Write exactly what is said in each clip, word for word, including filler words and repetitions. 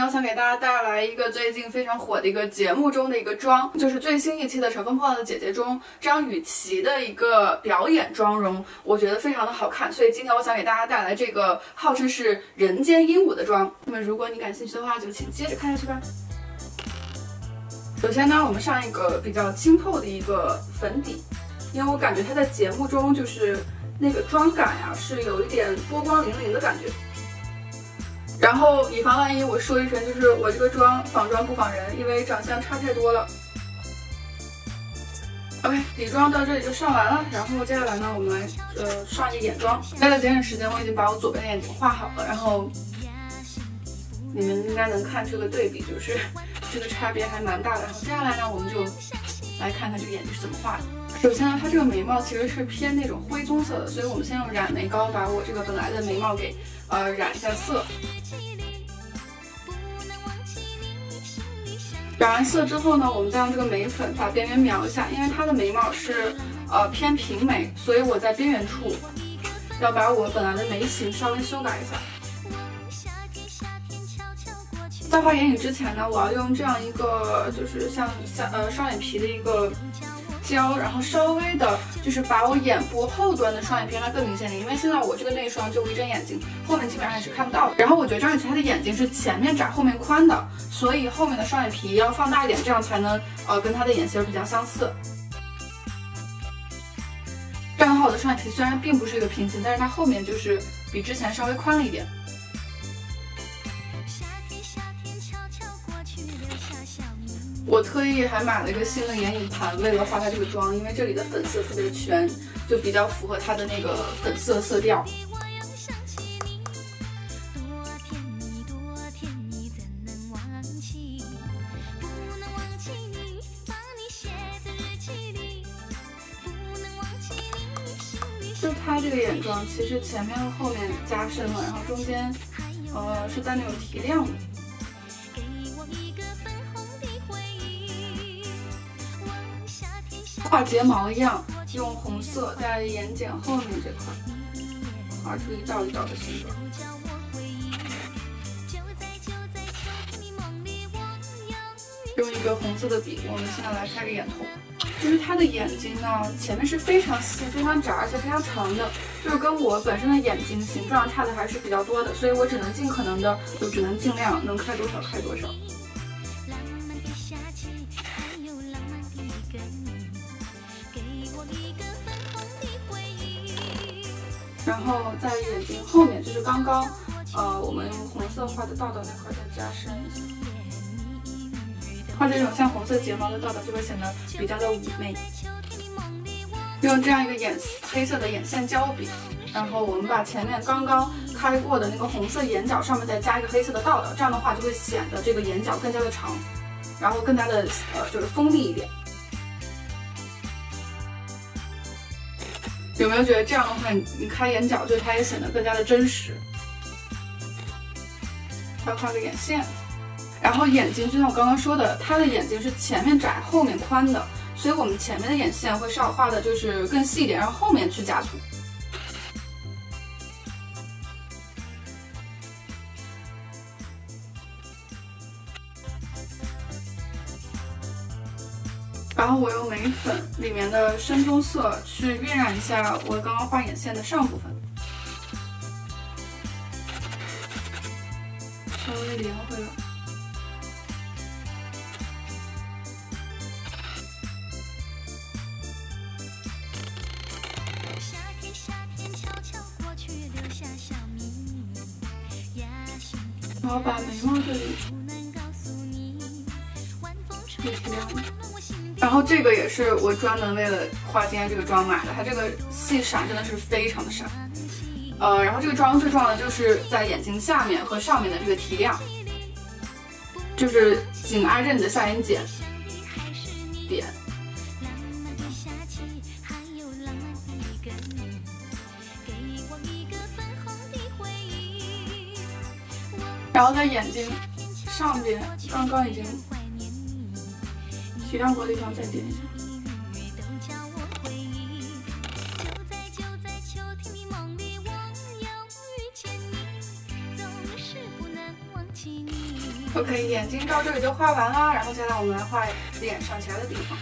我想给大家带来一个最近非常火的一个节目中的一个妆，就是最新一期的《乘风破浪的姐姐》中张雨绮的一个表演妆容，我觉得非常的好看，所以今天我想给大家带来这个号称是人间鹦鹉的妆。那么如果你感兴趣的话，就请接着看下去吧。首先呢，我们上一个比较清透的一个粉底，因为我感觉它在节目中就是那个妆感呀是有一点波光粼粼的感觉。然后以防万一，我说一声，就是我这个妆仿妆不仿人，因为长相差太多了。OK， 底妆到这里就上完了，然后接下来呢，我们来呃上一个眼妆。为了节省时间，我已经把我左边的眼睛画好了，然后你们应该能看这个对比，就是这个差别还蛮大的。然后接下来呢，我们就来看看这个眼睛是怎么画的。首先呢，它这个眉毛其实是偏那种灰棕色的，所以我们先用染眉膏把我这个本来的眉毛给呃染一下色。染完色之后呢，我们再用这个眉粉把边缘描一下，因为它的眉毛是呃偏平眉，所以我在边缘处要把我本来的眉形稍微修改一下。在画眼影之前呢，我要用这样一个就是像像呃双眼皮的一个胶，然后稍微的就是把我眼部后端的双眼皮让它更明显点，因为现在我这个内双就一睁眼睛，后面基本上也是看不到的。然后我觉得张雨绮她的眼睛是前面窄后面宽的，所以后面的双眼皮要放大一点，这样才能呃跟她的眼型比较相似。这样的话，我的双眼皮虽然并不是一个平行，但是它后面就是比之前稍微宽了一点。我特意还买了一个新的眼影盘，为了画它这个妆，因为这里的粉色特别的全，就比较符合它的那个粉色色调。就它这个眼妆，其实前面和后面加深了，然后中间，呃，是带那种提亮的。画睫毛一样，用红色在眼睑后面这块画出一道一道的形状。用一个红色的笔，我们现在来开个眼头。就是它的眼睛呢，前面是非常细、非常窄，而且非常长的，就是跟我本身的眼睛形状差的还是比较多的，所以我只能尽可能的，就只能尽量能开多少开多少。然后在眼睛后面，就是刚刚，呃，我们用红色画的道道那块再加深一下，画这种像红色睫毛的道道就会显得比较的妩媚。用这样一个眼黑色的眼线胶笔，然后我们把前面刚刚开过的那个红色眼角上面再加一个黑色的道道，这样的话就会显得这个眼角更加的长，然后更加的呃就是锋利一点。有没有觉得这样的话，你开眼角就它也显得更加的真实？要画个眼线，然后眼睛就像我刚刚说的，它的眼睛是前面窄后面宽的，所以我们前面的眼线会稍微画的就是更细一点，然后后面去加粗。然后我用眉粉里面的深棕色去晕染一下我刚刚画眼线的上部分，稍微连回来。然后把眉毛这里也提亮。然后这个也是我专门为了画今天这个妆买的，它这个细闪真的是非常的闪。呃，然后这个妆最重要的就是在眼睛下面和上面的这个提亮，就是紧挨着你的下眼睑点。然后在眼睛上边刚刚已经提亮过的地方再点一下。 OK， 眼睛到这里就画完啦，然后接下来我们来画脸上其他的地方。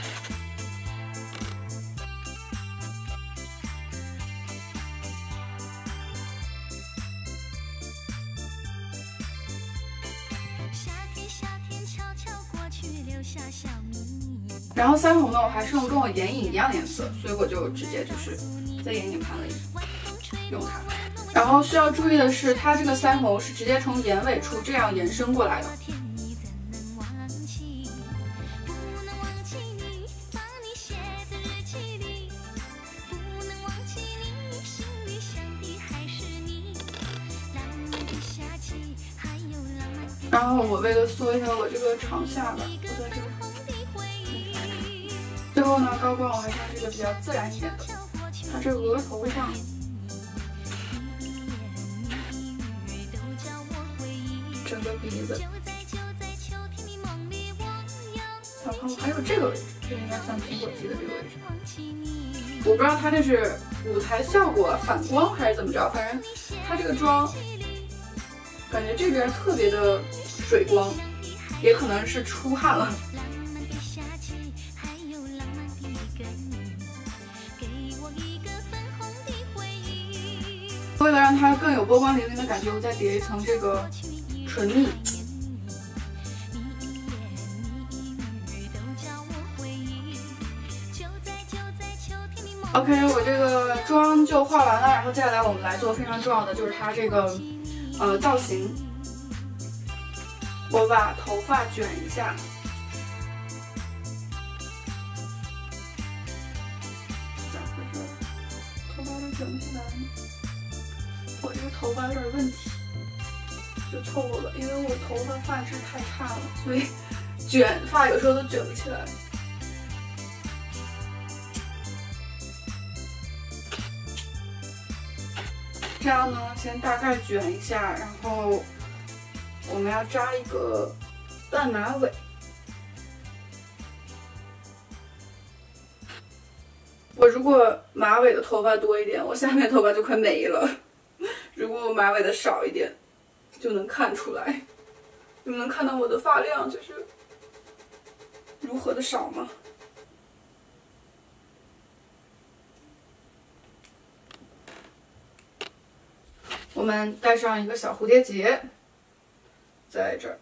然后腮红呢，我还是用跟我眼影一样的颜色，所以我就直接就是在眼影盘里用它。然后需要注意的是，它这个腮红是直接从眼尾处这样延伸过来的。然后我为了缩一下我这个长下巴，我在这个。最后呢，高光我还是用这个比较自然一点的，它这额头上。整个鼻子，然后还有这个位置，这应该算苹果肌的这个位置。我不知道它这是舞台效果反光还是怎么着，反正它这个妆感觉这边特别的水光，也可能是出汗了。为了让它更有波光粼粼的感觉，我再叠一层这个唇蜜。OK， 我这个妆就画完了，然后接下来我们来做非常重要的，就是它这个呃造型。我把头发卷一下。咋回事？头发都卷不起来呢。我这个头发有点问题，就凑合吧，因为我头发发质太差了，所以卷发有时候都卷不起来。这样呢，先大概卷一下，然后我们要扎一个半马尾。我如果马尾的头发多一点，我下面头发就快没了。如果我马尾的少一点，就能看出来。你们能看到我的发量就是如何的少吗？我们戴上一个小蝴蝶结，在这儿。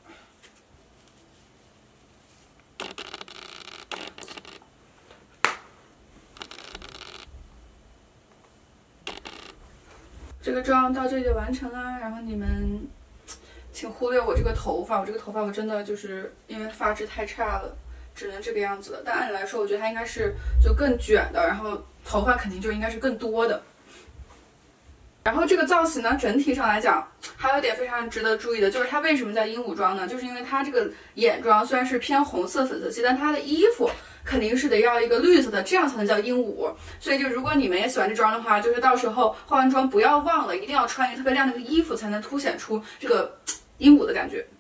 这个妆到这里就完成啦，然后你们请忽略我这个头发，我这个头发我真的就是因为发质太差了，只能这个样子了。但按理来说，我觉得它应该是就更卷的，然后头发肯定就应该是更多的。然后这个造型呢，整体上来讲，还有一点非常值得注意的，就是它为什么叫鹦鹉妆呢？就是因为它这个眼妆虽然是偏红色粉色系，但它的衣服肯定是得要一个绿色的，这样才能叫鹦鹉。所以就如果你们也喜欢这妆的话，就是到时候化完妆不要忘了，一定要穿一个特别亮的衣服，才能凸显出这个鹦鹉的感觉。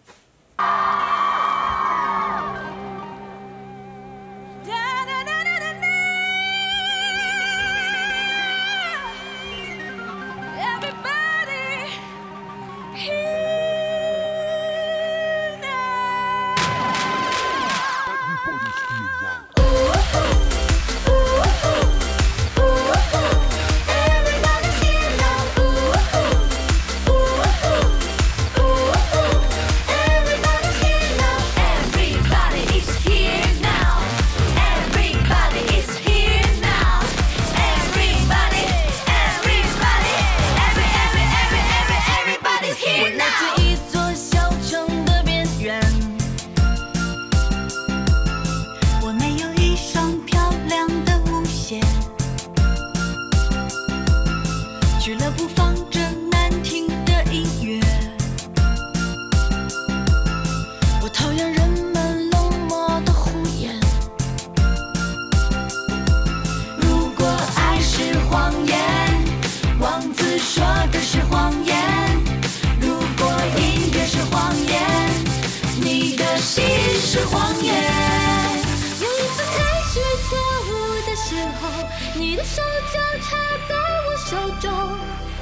俱乐部放着难听的音乐，我讨厌人们冷漠的胡言。如果爱是谎言，王子说的是谎言；如果音乐是谎言，你的心是谎言。有一次开始跳舞的时候，你的手就插在我手中。